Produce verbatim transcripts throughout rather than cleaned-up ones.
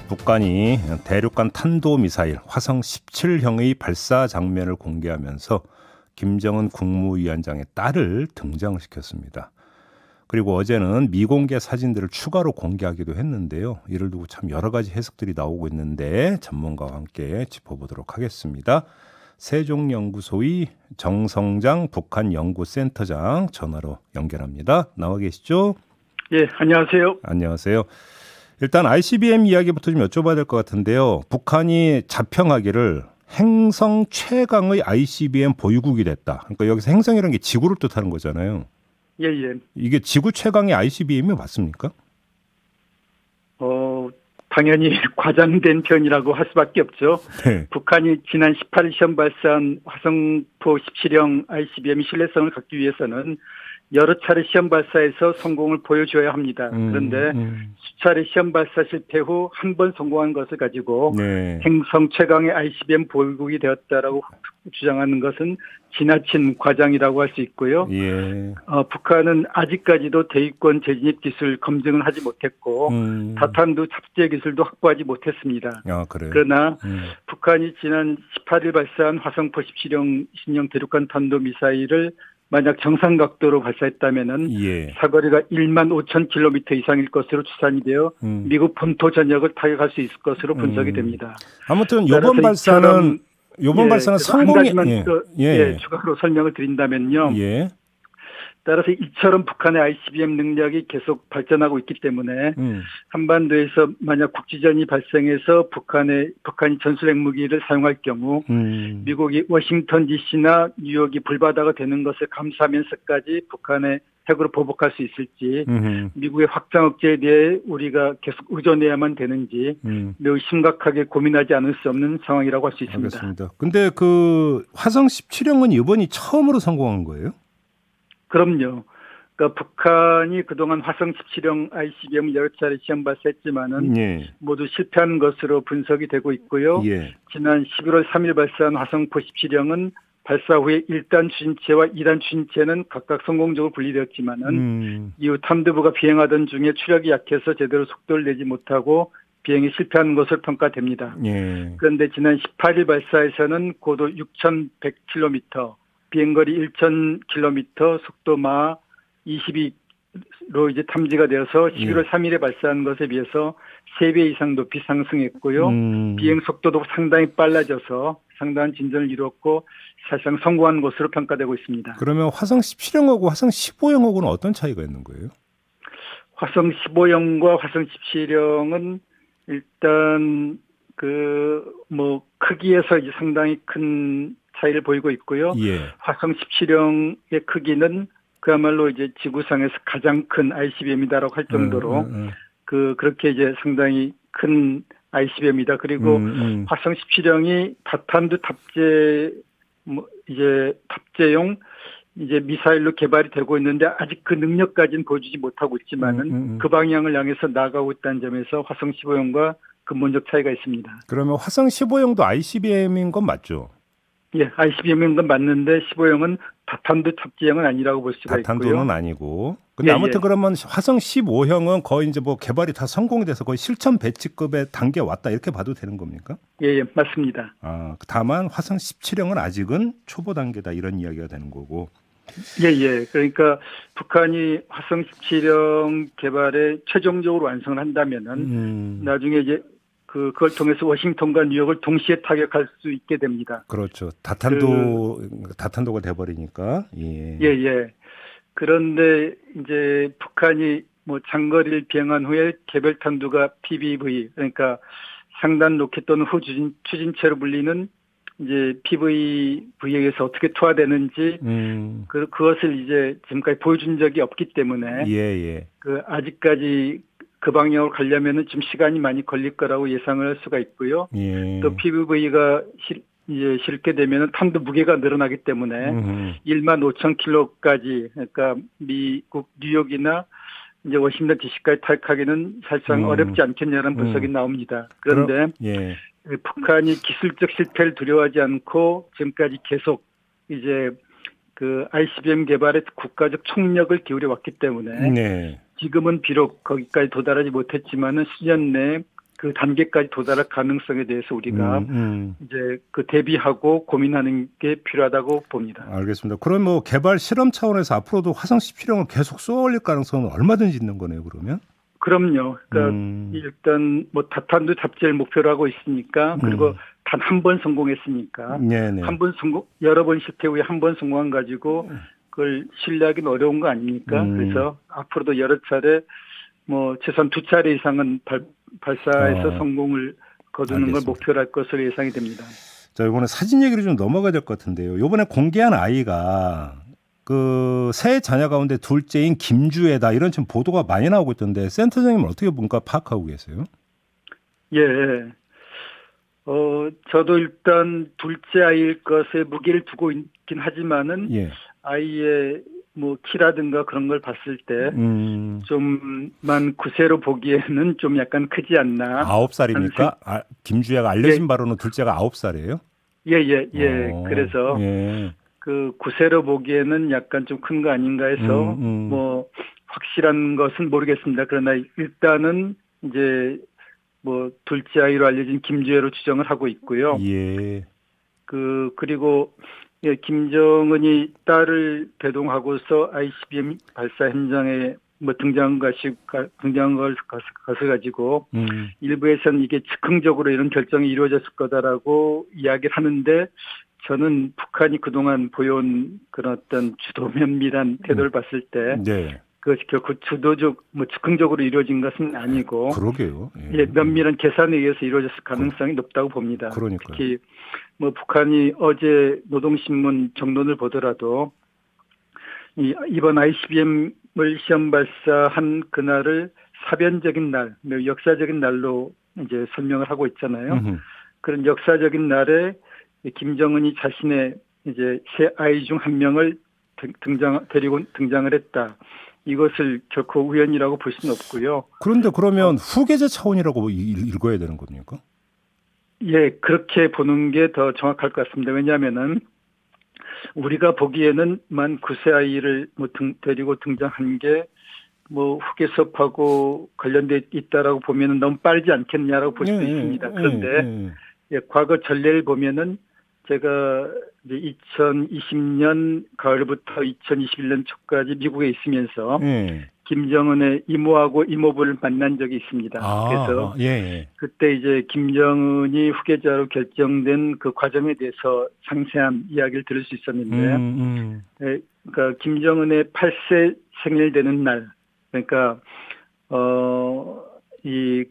북한이 대륙간 탄도미사일 화성 십칠형의 발사 장면을 공개하면서 김정은 국무위원장의 딸을 등장시켰습니다. 그리고 어제는 미공개 사진들을 추가로 공개하기도 했는데요. 이를 두고 참 여러 가지 해석들이 나오고 있는데 전문가와 함께 짚어보도록 하겠습니다. 세종연구소의 정성장 북한연구센터장 전화로 연결합니다. 나와 계시죠? 예, 안녕하세요. 안녕하세요. 일단 아이씨비엠 이야기부터 좀 여쭤봐야 될 것 같은데요. 북한이 자평하기를 행성 최강의 아이씨비엠 보유국이 됐다. 그러니까 여기서 행성이라는 게 지구를 뜻하는 거잖아요. 예, 예. 이게 지구 최강의 아이씨비엠이 맞습니까? 어, 당연히 과장된 편이라고 할 수밖에 없죠. 네. 북한이 지난 십팔일 시험 발사한 화성포 십칠형 아이씨비엠의 신뢰성을 갖기 위해서는 여러 차례 시험 발사에서 성공을 보여줘야 합니다. 음, 그런데 음. 수차례 시험 발사 실패 후 한 번 성공한 것을 가지고 네. 행성 최강의 아이씨비엠 보유국이 되었다라고 주장하는 것은 지나친 과장이라고 할 수 있고요. 예. 어, 북한은 아직까지도 대위권 재진입 기술 검증을 하지 못했고 음. 다탄두 탑재 기술도 확보하지 못했습니다. 아, 그래요? 그러나 음. 북한이 지난 십팔일 발사한 화성포 십칠형 신형 대륙간 탄도미사일을 만약 정상 각도로 발사했다면은 예. 사거리가 일만 오천 킬로미터 이상일 것으로 추산이 되어 음. 미국 본토 전역을 타격할 수 있을 것으로 분석이 됩니다. 음. 아무튼 이번 발사는 이번 예, 발사는 성공이 예. 그, 예. 예, 추가로 설명을 드린다면요. 예. 따라서 이처럼 북한의 아이씨비엠 능력이 계속 발전하고 있기 때문에 음. 한반도에서 만약 국지전이 발생해서 북한의 북한이 전술 핵무기를 사용할 경우 음. 미국이 워싱턴 디씨나 뉴욕이 불바다가 되는 것을 감수하면서까지 북한의 핵으로 보복할 수 있을지 음흠. 미국의 확장 억제에 대해 우리가 계속 의존해야만 되는지 음. 매우 심각하게 고민하지 않을 수 없는 상황이라고 할 수 있습니다. 알겠습니다. 근데 그 화성 십칠형은 이번이 처음으로 성공한 거예요? 그럼요. 그러니까 북한이 그동안 화성 십칠형 아이씨비엠을 여러 차례 시험 발사했지만은 예. 모두 실패한 것으로 분석이 되고 있고요. 예. 지난 십일월 삼일 발사한 화성포 십칠형은 발사 후에 일 단 추진체와 이 단 추진체는 각각 성공적으로 분리되었지만은 음. 이후 탐두부가 비행하던 중에 추력이 약해서 제대로 속도를 내지 못하고 비행에 실패한 것으로 평가됩니다. 예. 그런데 지난 십팔일 발사에서는 고도 육천백 킬로미터, 비행거리 천천 킬로미터, 속도 마 이십이로 이제 탐지가 되어서 십일월 예. 삼일에 발사한 것에 비해서 세 배 이상 높이 상승했고요. 음. 비행 속도도 상당히 빨라져서 상당한 진전을 이루었고 사실상 성공한 것으로 평가되고 있습니다. 그러면 화성 십칠형하고 화성 십오형하고는 어떤 차이가 있는 거예요? 화성 십오형과 화성 십칠형은 일단 그 뭐 크기에서 이제 상당히 큰 차이를 보이고 있고요. 예. 화성 십칠형의 크기는 그야말로 이제 지구상에서 가장 큰 아이씨비엠이다라고 할 정도로 음, 음, 음. 그 그렇게 이제 상당히 큰 아이씨비엠이다. 그리고 음, 음. 화성 십칠형이 다탄두 탑재 뭐 이제 탑재용 이제 미사일로 개발이 되고 있는데 아직 그 능력까지는 보여주지 못하고 있지만은 음, 음, 음. 그 방향을 향해서 나아가고 있다는 점에서 화성 십오형과 근본적 차이가 있습니다. 그러면 화성 십오형도 아이씨비엠인 건 맞죠? 예, 아이씨비엠인 건 맞는데 십오형은 다탄두 탑재형은 아니라고 볼 수가 다탄두는 있고요. 다탄두는 아니고. 근데 예, 아무튼 예. 그러면 화성 십오형은 거의 이제 뭐 개발이 다 성공이 돼서 거의 실천 배치급의 단계에 왔다 이렇게 봐도 되는 겁니까? 예, 예, 맞습니다. 아, 다만 화성 십칠형은 아직은 초보 단계다 이런 이야기가 되는 거고. 예, 예. 그러니까 북한이 화성 십칠형 개발에 최종적으로 완성을 한다면은 음. 나중에 이제 그, 그걸 통해서 워싱턴과 뉴욕을 동시에 타격할 수 있게 됩니다. 그렇죠. 다탄도, 그, 다탄도가 돼버리니까. 예. 예, 예. 그런데 이제 북한이 뭐 장거리를 비행한 후에 개별 탄두가 피비브이, 그러니까 상단 로켓 또는 후추진, 추진체로 불리는 이제 피브이에 의해서 어떻게 투하되는지, 음. 그, 그것을 이제 지금까지 보여준 적이 없기 때문에. 예, 예. 그, 아직까지 그 방향으로 가려면은 좀 시간이 많이 걸릴 거라고 예상을 할 수가 있고요. 예. 또 피브이가 실, 이제 실게 되면은 탄두 무게가 늘어나기 때문에 음흠. 일만 오천 킬로까지 그러니까 미국 뉴욕이나 이제 워싱턴 디씨까지 탈락하기는 사실상 음. 어렵지 않겠냐는 분석이 음. 나옵니다. 그런데 그럼, 예. 북한이 기술적 실패를 두려워하지 않고 지금까지 계속 이제 그 아이씨비엠 개발에 국가적 총력을 기울여 왔기 때문에 네. 지금은 비록 거기까지 도달하지 못했지만은 수년 내에 그 단계까지 도달할 가능성에 대해서 우리가 음, 음. 이제 그 대비하고 고민하는 게 필요하다고 봅니다. 알겠습니다. 그럼 뭐 개발 실험 차원에서 앞으로도 화성 십칠 형을 계속 쏘아 올릴 가능성은 얼마든지 있는 거네요, 그러면? 그럼요. 그러니까 음. 일단 뭐 다탄두 탑재를 목표로 하고 있으니까 그리고 음. 단 한 번 성공했으니까 네네. 한 번 성공 여러 번 실패 후에 한 번 성공한 가지고 그걸 신뢰하기는 어려운 거 아닙니까? 음. 그래서 앞으로도 여러 차례 뭐 최소한 두 차례 이상은 발, 발사해서 아. 성공을 거두는 알겠습니다. 걸 목표로 할 것으로 예상이 됩니다. 자, 이번에 사진 얘기를 좀 넘어가야 될 것 같은데요. 이번에 공개한 아이가 그 세 자녀 가운데 둘째인 김주애다 이런 지금 보도가 많이 나오고 있던데 센터장님은 어떻게 뭔가 파악하고 계세요? 예. 어, 저도 일단 둘째 아이일 것에 무게를 두고 있긴 하지만은 예. 아이의 뭐 키라든가 그런 걸 봤을 때 음. 좀만 구세로 보기에는 좀 약간 크지 않나. 아홉 살입니까? 아, 김주애가 알려진 예. 바로는 둘째가 아홉 살이에요? 예, 예, 예. 어, 그래서 예. 그 구세로 보기에는 약간 좀 큰 거 아닌가 해서 음, 음. 뭐 확실한 것은 모르겠습니다. 그러나 일단은 이제 뭐 둘째 아이로 알려진 김주애로 추정을 하고 있고요. 예. 그 그리고 예, 김정은이 딸을 대동하고서 아이씨비엠 발사 현장에 뭐 등장한 것이 등장한 걸 가서 가지고 음. 일부에서는 이게 즉흥적으로 이런 결정이 이루어졌을 거다라고 이야기를 하는데 저는 북한이 그동안 보여온 그런 어떤 주도 면밀한 태도를 봤을 때 네. 그것이 결코 주도적 뭐 즉흥적으로 이루어진 것은 아니고 그러게요. 예. 예, 면밀한 계산에 의해서 이루어졌을 가능성이 높다고 봅니다. 그러니까요. 특히 뭐 북한이 어제 노동신문 정론을 보더라도 이 이번 아이씨비엠을 시험 발사한 그날을 사변적인 날, 역사적인 날로 이제 설명을 하고 있잖아요. 음흠. 그런 역사적인 날에 김정은이 자신의 이제 세 아이 중 한 명을 등장 데리고 등장을 했다. 이것을 결코 우연이라고 볼 수는 없고요. 그런데 그러면 후계자 차원이라고 읽어야 되는 겁니까? 예, 그렇게 보는 게 더 정확할 것 같습니다. 왜냐하면은 우리가 보기에는 만 구 세 아이를 뭐 등, 데리고 등장한 게 뭐 후계섭하고 관련돼 있다라고 보면은 너무 빠르지 않겠냐라고 볼 수도 예, 있습니다. 예, 그런데 예. 예, 과거 전례를 보면은 제가 이제 이천이십 년 가을부터 이천이십일 년 초까지 미국에 있으면서 예. 김정은의 이모하고 이모부를 만난 적이 있습니다. 아, 그래서 예, 예. 그때 이제 김정은이 후계자로 결정된 그 과정에 대해서 상세한 이야기를 들을 수 있었는데, 음, 음. 예, 그러니까 김정은의 팔 세 생일 되는 날, 그러니까 어, 이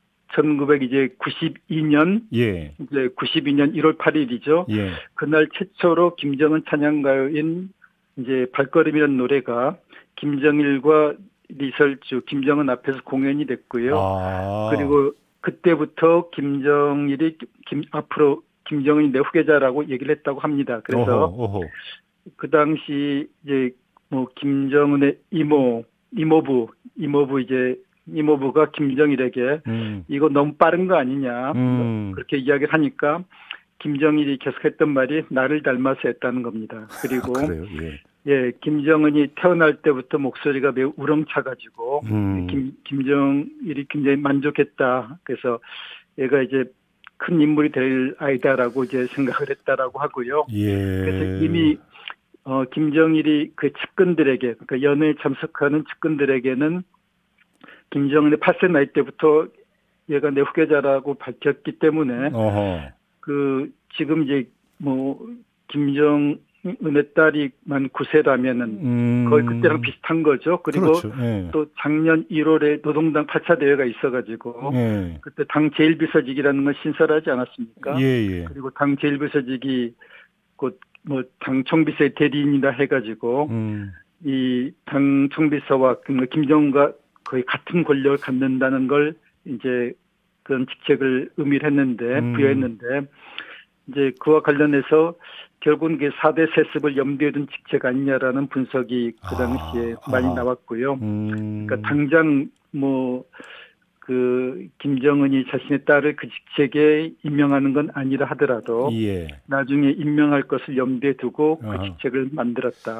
천구백구십이 년, 예. 이제 구십이 년 일월 팔일이죠. 예. 그날 최초로 김정은 찬양가요인 이제 발걸음이라는 노래가 김정일과 리설주, 김정은 앞에서 공연이 됐고요. 아. 그리고 그때부터 김정일이 김, 앞으로 김정은이 내 후계자라고 얘기를 했다고 합니다. 그래서 어허, 어허. 그 당시 이제 뭐 김정은의 이모, 이모부, 이모부 이제 이모부가 김정일에게 음. 이거 너무 빠른 거 아니냐 음. 그렇게 이야기를 하니까 김정일이 계속했던 말이 나를 닮아서 했다는 겁니다. 그리고 아, 그래요? 예. 예, 김정은이 태어날 때부터 목소리가 매우 우렁차가지고 음. 김 김정일이 굉장히 만족했다. 그래서 얘가 이제 큰 인물이 될 아이다라고 이제 생각을 했다라고 하고요. 예. 그래서 이미 어 김정일이 그 측근들에게 그러니까 연회에 참석하는 측근들에게는 김정은의 팔 세 나이 때부터 얘가 내 후계자라고 밝혔기 때문에 어허. 그 지금 이제 뭐 김정은의 딸이 만 구 세라면은 음. 거의 그때랑 비슷한 거죠. 그리고 그렇죠. 예. 또 작년 일월에 노동당 팔 차 대회가 있어가지고 예. 그때 당 제일비서직이라는 걸 신설하지 않았습니까? 예, 예. 그리고 당 제일비서직이 곧 뭐 당 총비서의 대리인이라 해가지고 음. 이 당 총비서와 김정은과 거의 같은 권력을 갖는다는 걸 이제 그런 직책을 의미했는데 음. 부여했는데 이제 그와 관련해서 결국은 이게 사 대 세습을 염두에 둔 직책 아니냐라는 분석이 그 당시에 아, 많이 아. 나왔고요. 음. 그러니까 당장 뭐 그 김정은이 자신의 딸을 그 직책에 임명하는 건 아니라 하더라도 예. 나중에 임명할 것을 염두에 두고 그 아하. 직책을 만들었다.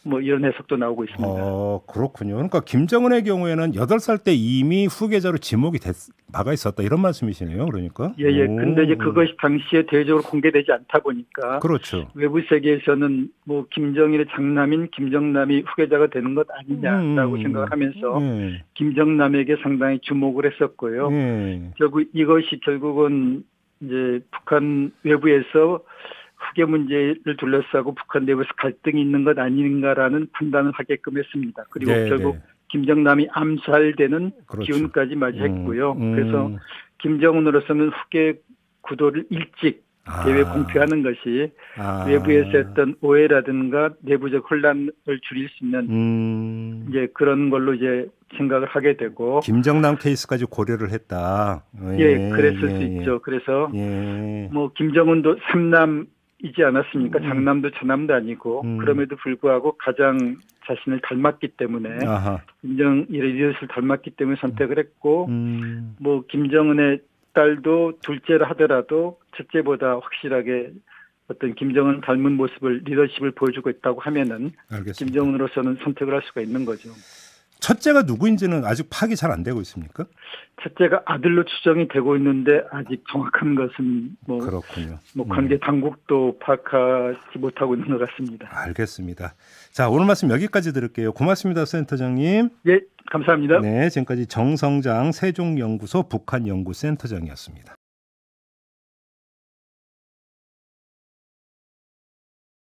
뭐 이런 해석도 나오고 있습니다. 어, 그렇군요. 그러니까 김정은의 경우에는 여덟 살 때 이미 후계자로 지목이 됐, 박아 있었다 이런 말씀이시네요. 그러니까. 예, 예. 근데 이제 그것이 당시에 대외적으로 공개되지 않다 보니까. 그렇죠. 외부 세계에서는 뭐 김정일의 장남인 김정남이 후계자가 되는 것 아니냐라고 음, 생각을 하면서 예. 김정남에게 상당히 주목을 했었고요. 예. 결국 이것이 결국은 이제 북한 외부에서 후계 문제를 둘러싸고 북한 내부에서 갈등이 있는 것 아닌가라는 판단을 하게끔 했습니다. 그리고 네, 결국 네. 김정남이 암살되는 그렇죠. 기운까지 맞이했고요. 음, 음. 그래서 김정은으로서는 후계 구도를 일찍 아. 대외 공표하는 것이 아. 외부에서 했던 오해라든가 내부적 혼란을 줄일 수 있는 음. 이제 그런 걸로 이제 생각을 하게 되고 김정남 케이스까지 고려를 했다. 예, 예 그랬을 예, 수 예. 있죠. 그래서 예. 뭐 김정은도 삼남 이지 않았습니까? 음. 장남도 차남도 아니고 음. 그럼에도 불구하고 가장 자신을 닮았기 때문에 아하. 김정일의 리더십을 닮았기 때문에 선택을 했고 음. 뭐 김정은의 딸도 둘째라 하더라도 첫째보다 확실하게 어떤 김정은 닮은 모습을 리더십을 보여주고 있다고 하면은 알겠습니다. 김정은으로서는 선택을 할 수가 있는 거죠. 첫째가 누구인지는 아직 파악이 잘 안 되고 있습니까? 첫째가 아들로 추정이 되고 있는데 아직 정확한 것은 뭐, 그렇군요. 뭐 관계 음. 당국도 파악하지 못하고 있는 것 같습니다. 알겠습니다. 자, 오늘 말씀 여기까지 들을게요. 고맙습니다, 센터장님. 예, 감사합니다. 네, 지금까지 정성장 세종연구소 북한연구센터장이었습니다.